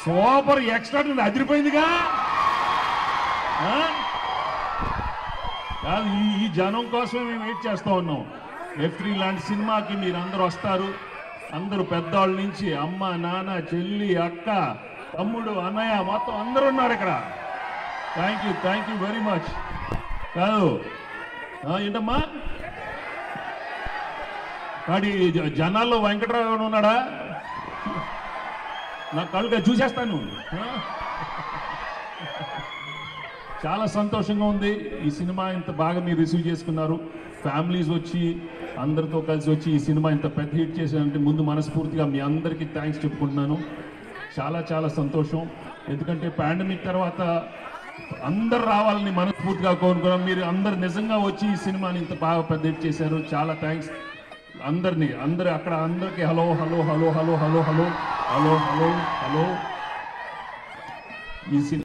Super extra అదిరిపోయిందిగా. కాదు, ఈ జనం కోసమే మేము వెయిట్ చేస్తూ ఉన్నాం. F3 లాంటి సినిమాకి మీరు అందరూ వస్తారు. అందరూ పెద్దవాళ్ళ నుంచి అమ్మ, నాన్న, చెల్లి, అక్క, తమ్ముడు, అన్నయ్య మొత్తం అందరూ ఉన్నారు ఇక్కడ. Thank you very much. కాదు ఏంటమ్మా, కాడి జనాల్లో వెంకటరావు ఉన్నాడా? నా కళ్ళుగా చూసేస్తాను. చాలా సంతోషంగా ఉంది. ఈ సినిమా ఇంత బాగా మీరు రిసీవ్ చేసుకున్నారు. ఫ్యామిలీస్ వచ్చి అందరితో కలిసి వచ్చి ఈ సినిమా ఇంత పెద్ద హిట్ చేశారంటే ముందు మనస్ఫూర్తిగా మీ అందరికీ థ్యాంక్స్ చెప్పుకుంటున్నాను. చాలా సంతోషం. ఎందుకంటే పాండమిక్ తర్వాత అందరు రావాలని మనస్ఫూర్తిగా కోరుకున్నాం. మీరు అందరు నిజంగా వచ్చి ఈ సినిమాని ఇంత బాగా పెద్ద హిట్ చేశారు. చాలా థ్యాంక్స్ అందరు అక్కడ అందరికీ hello hello hello hello hello hello hello hello hello. ఈ